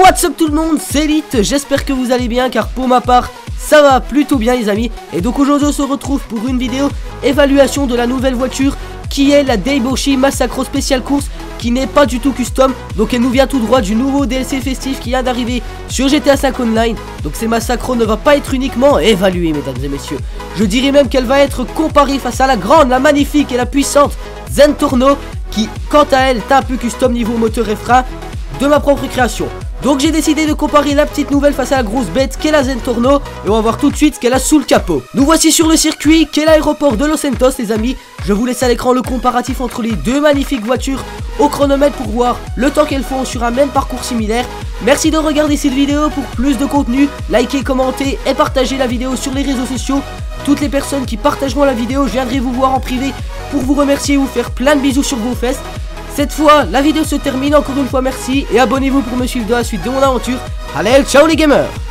What's up tout le monde, c'est Elite, j'espère que vous allez bien car pour ma part ça va plutôt bien les amis. Et donc aujourd'hui on se retrouve pour une vidéo évaluation de la nouvelle voiture qui est la Daiboshi Massacro Spécial Course, qui n'est pas du tout custom. Donc elle nous vient tout droit du nouveau DLC festif qui vient d'arriver sur GTA 5 Online. Donc ces Massacro ne va pas être uniquement évaluée mesdames et messieurs, je dirais même qu'elle va être comparée face à la grande, la magnifique et la puissante Zentorno, qui quant à elle est un peu custom niveau moteur et frein de ma propre création. Donc j'ai décidé de comparer la petite nouvelle face à la grosse bête qu'est la Zentorno, et on va voir tout de suite ce qu'elle a sous le capot. Nous voici sur le circuit qu'est l'aéroport de Los Santos les amis. Je vous laisse à l'écran le comparatif entre les deux magnifiques voitures au chronomètre pour voir le temps qu'elles font sur un même parcours similaire. Merci de regarder cette vidéo pour plus de contenu, likez, commentez et partagez la vidéo sur les réseaux sociaux. Toutes les personnes qui partageront la vidéo, je viendrai vous voir en privé pour vous remercier et vous faire plein de bisous sur vos fesses. Cette fois, la vidéo se termine, encore une fois merci et abonnez-vous pour me suivre dans la suite de mon aventure. Allez, ciao les gamers!